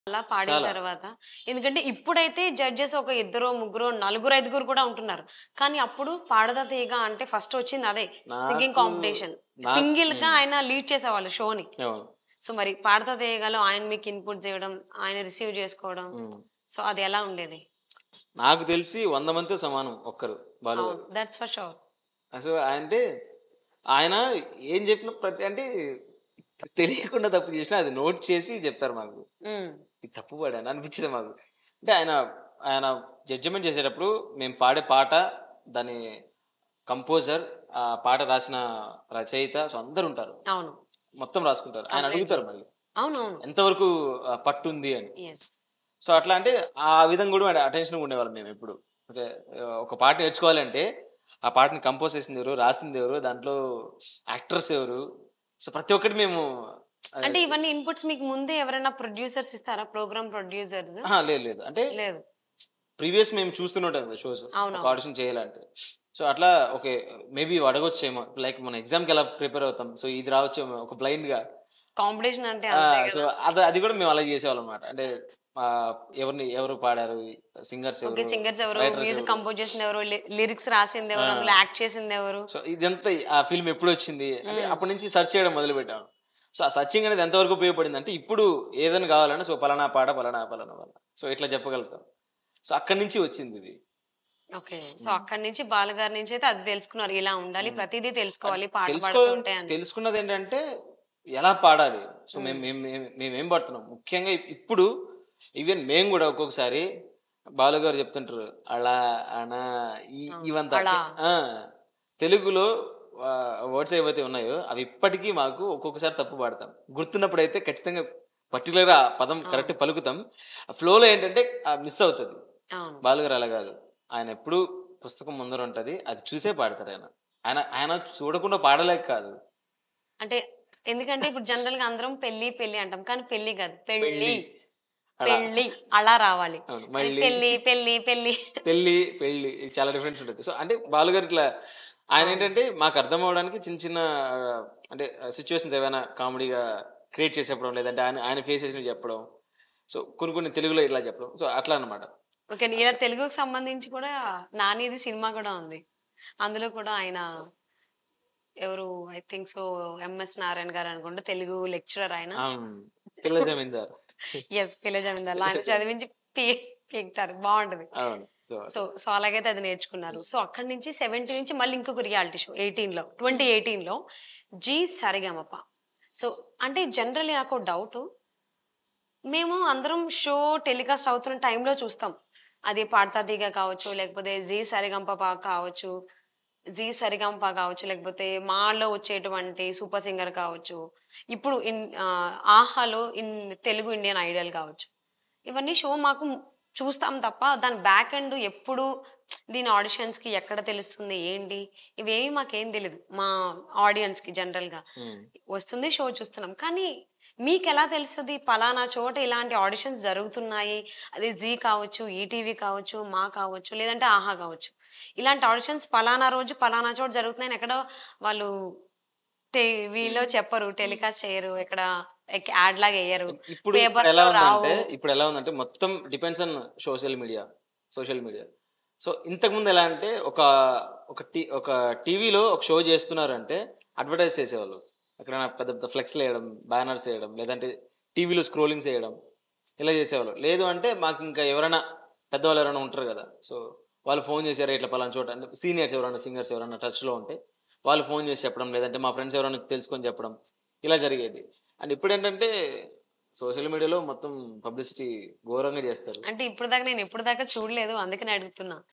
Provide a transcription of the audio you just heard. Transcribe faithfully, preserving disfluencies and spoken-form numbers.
అలా పాడిన తర్వాత ఎందుకంటే ఇప్పుడైతే జడ్జెస్ ఒక ఇద్దరు ముగ్గురు నలుగురు ఐదుగురు కూడా ఉంటున్నారు. కానీ అప్పుడు పాడదా తీగ అంటే ఫస్ట్ వచ్చింది అదే సింగింగ్ కాంపిటీషన్. సింగిల్ గా ఆయన లీడ్ చేసేవాళ్ళు షోని. సో మరి పాడతా తీయగలో ఆయన మీకు ఇన్పుట్స్ ఇవ్వడం, ఆయన రిసీవ్ చేసుకోవడం, సో అది ఎలా ఉండేది? నాకు తెలిసి వంద మందితో సమానం ఒక్కరు బాలు. That's for sure. అసలు అంటే ఆయన ఏం చెప్పిన ప్రతి అంటే తెలియకుండా తప్పు చేసినా అది నోట్ చేసి చెప్తారు మాకు. ఇది తప్పు పాడాను అనిపించింది మాకు. అంటే ఆయన ఆయన జడ్జిమెంట్ చేసేటప్పుడు మేము పాడే పాట, దాని కంపోజర్, ఆ పాట రాసిన రచయిత, సో అందరు ఉంటారు, అవును, మొత్తం రాసుకుంటారు. ఆయన అడుగుతారు మళ్ళీ అవునవును ఎంతవరకు పట్టుంది అని. సో అట్లా అంటే ఆ విధంగా కూడా అటెన్షన్ ఉండేవాళ్ళం మేము ఎప్పుడు. అంటే ఒక పాట నేర్చుకోవాలంటే ఆ పాటని కంపోజ్ చేసింది ఎవరు, రాసింది ఎవరు, దాంట్లో యాక్టర్స్ ఎవరు, సో ప్రతి ఒక్కటి మేము. అంటే ఇవన్నీ ఇన్పుట్స్ మీకు ముందే ఎవరైనా ప్రొడ్యూసర్స్ ఇస్తారా, ప్రోగ్రామ్ ప్రొడ్యూసర్స్? లేదు లేదు అంటే లేదు, ప్రీవియస్ మేము చూస్తుంటాం కదా షోస్, ఆడిషన్ చేయాలంటే. సో అట్లా ఓకే మేబీ అడగొచ్చేమో, లైక్ మన ఎగ్జామ్కి ఎలా ప్రిపేర్ అవుతాం, సో ఇది రావచ్చేమో ఒక బ్లైండ్ గా కాంపిటీషన్ అంటే. సో అది అది కూడా మేము అలా చేసేవాళ్ళం అనమాట. అంటే ఎవరిని ఎవరు పాడారు, సింగర్స్ ఎవరు, సింగర్స్ ఎవరు, మ్యూజిక్ కంపోజ్ చేసింది ఎవరు, లిరిక్స్ రాసింది ఎవరు, అందులో యాక్ట్ చేసింది ఎవరు, సో ఇదంతా ఆ ఫిల్మ్ ఎప్పుడు వచ్చింది అంటే అప్పటి నుంచి సెర్చ్ చేయడం మొదలు పెట్టాము. సో ఆ సర్చింగ్ అనేది ఎంతవరకు ఉపయోగపడింది అంటే ఇప్పుడు ఏదైనా కావాలంటే సో పలానా పాట పలానా పలానా పలానా సో ఇట్లా చెప్పగలుగుతాం. సో అక్కడి నుంచి వచ్చింది ఇది. ఓకే, సో అక్కడి నుంచి బాలగారి నుంచి అయితే అది తెలుసుకున్నారు, ఇలా ఉండాలి, ప్రతిదీ తెలుసుకోవాలి, పాట పాడుతుంటే. తెలుసుకున్నది ఏంటంటే ఎలా పాడాలి. సో మేము మేమేం పడుతున్నాం ముఖ్యంగా ఇప్పుడు ఈవెన్ మేము కూడా ఒక్కొక్కసారి బాలుగారు చెప్తుంటారు అలా అనా ఇవంతా తెలుగులో వర్డ్స్ ఏవైతే ఉన్నాయో అవి ఇప్పటికీ మాకు ఒక్కొక్కసారి తప్పు పాడతాం. గుర్తున్నప్పుడు అయితే ఖచ్చితంగా పర్టికులర్గా ఆ పదం కరెక్ట్ పలుకుతాం, ఫ్లోలో ఏంటంటే మిస్ అవుతుంది. బాలుగారు అలా కాదు, ఆయన ఎప్పుడు పుస్తకం ముందర ఉంటది, అది చూసే పాడతారు. ఆయన ఆయన ఆయన చూడకుండా పాడలేక కాదు. అంటే ఎందుకంటే ఇప్పుడు జనరల్ గా అందరం పెళ్లి పెళ్లి అంటాం, కానీ పెళ్లి కాదు, పెళ్లి పెళ్లి అలా రావాలి. పెళ్లి పెళ్లి పెళ్లి పెళ్లి పెళ్లి చాలా డిఫరెన్స్ ఉంటుంది. సో అంటే బాలుగారు ఇట్లా ఆయన ఏంటంటే మాకు అర్థం అవడానికి చిన్న చిన్న అంటే సిచ్యువేషన్స్ ఏమైనా కామెడీగా క్రియేట్ చేసి చెప్పడం, లేదంటే ఆయన ఆయన ఫేస్ చేసినవి చెప్పడం, సో కొన్ని కొన్ని తెలుగులో ఇలా చెప్పడం, సో అట్లా అనమాట. ఓకే, ఇలా తెలుగుకు సంబంధించి కూడా నానిది సినిమా కూడా ఉంది, అందులో కూడా ఆయన ఎవరు I think so MS Narayana garu అనుకుంటే తెలుగు లెక్చరర్ ఆయన. పిల్ల జమీందార్. ఎస్, పిల్ల జమీందార్ లాంటి చదివించి పీకుతారు, బాగుంటది. సో సో అలాగైతే అది నేర్చుకున్నారు. సో అక్కడి నుంచి సెవెంటీ నుంచి మళ్ళీ ఇంకొక రియాలిటీ షో ఎయిటీన్ లో ట్వంటీ ఎయిటీన్ లో జీ సరిగమప. సో అంటే జనరల్లీ నాకు డౌట్, మేము అందరం షో టెలికాస్ట్ అవుతున్న టైంలో చూస్తాం, అది పాడతా తీగ కావచ్చు, లేకపోతే జీ సరిగంప కావచ్చు, జీ సరిగంప కావచ్చు, లేకపోతే మాలో వచ్చేటువంటి సూపర్ సింగర్ కావచ్చు, ఇప్పుడు ఇన్ ఆహాలో ఇన్ తెలుగు ఇండియన్ ఐడల్ కావచ్చు, ఇవన్నీ షో మాకు చూస్తాం తప్ప దాని బ్యాక్ ఎండ్ ఎప్పుడు దీని ఆడిషన్స్ కి ఎక్కడ తెలుస్తుంది ఏంటి ఇవేమి మాకేం తెలియదు. మా ఆడియన్స్ కి జనరల్ గా వస్తుంది, షో చూస్తున్నాం, కానీ మీకు ఎలా తెలుస్తుంది పలానా చోట ఇలాంటి ఆడిషన్స్ జరుగుతున్నాయి, అది జీ కావచ్చు, ఈటీవీ కావచ్చు, మా కావచ్చు, లేదంటే ఆహా కావచ్చు, ఇలాంటి ఆడిషన్స్ పలానా రోజు పలానా చోట జరుగుతున్నాయని ఎక్కడ వాళ్ళు టీవీలో చెప్పరు, టెలికాస్ట్ చేయరు, ఎక్కడ యాడ్ లాగా వేయరు. ఇప్పుడు ఎలా ఉందంటే ఇప్పుడు ఎలా ఉందంటే మొత్తం depends on social media social media so ఇంతకు ముందు ఎలా అంటే ఒక ఒక టీ ఒక టీవీలో ఒక షో చేస్తున్నారు అంటే అడ్వర్టైజ్ చేసేవాళ్ళు, ఎక్కడైనా పెద్ద పెద్ద ఫ్లెక్స్ వేయడం, బ్యానర్స్ వేయడం, లేదంటే టీవీలో స్క్రోలింగ్స్ వేయడం, ఇలా చేసేవాళ్ళు. లేదు అంటే మాకు ఇంకా ఎవరైనా పెద్దవాళ్ళు ఎవరైనా ఉంటారు కదా, సో వాళ్ళు ఫోన్ చేశారు ఇట్లా పలానా చోట అంటే సీనియర్స్ ఎవరైనా సింగర్స్ ఎవరైనా టచ్లో ఉంటే వాళ్ళు ఫోన్ చేసి చెప్పడం, లేదంటే మా ఫ్రెండ్స్ ఎవరైనా తెలుసుకొని చెప్పడం, ఇలా జరిగేది. అండ్ ఇప్పుడు ఏంటంటే సోషల్ మీడియాలో మొత్తం పబ్లిసిటీ ఘోరంగా చేస్తారు. అంటే ఇప్పుడు దాకా నేను ఎప్పుడు దాకా చూడలేదు, అందుకని అడుగుతున్నా.